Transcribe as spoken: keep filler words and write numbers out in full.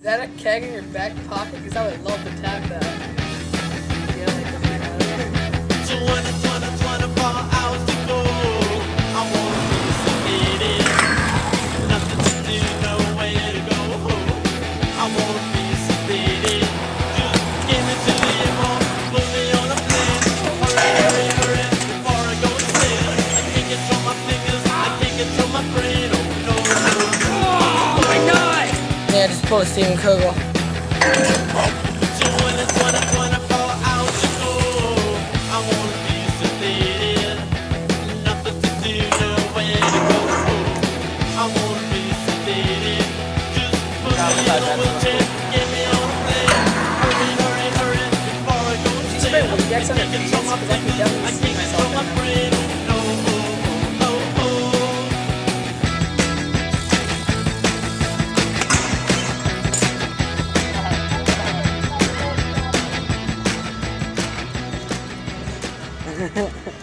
Is that a keg in your back pocket? Because I would love to tap that. Yeah, like twenty, twenty, twenty-four hours to go. I wanna be sedated. Nothing to do, nowhere to go. I wanna be sedated. Just give me to live on, put me on a plane. Hurry, hurry, hurry, before I go insane. I can't control my fingers, I can't control my brain. Oh no, no, no. oh my god! Yeah, just pull a Steven Kogel. twenty, twenty, twenty-four hours to go. I wanna be sedated. Nothing to do, nowhere to go. I wanna be sedated. Just put me in a wheelchair, get me on a plane. Hurry, hurry, hurry, before I go Did you insane. spray Woody X on I your can't face? control my Because I can fingers, definitely I see can't myself control my in that. brain. Oh no, oh, oh, oh, oh. Ha ha ha.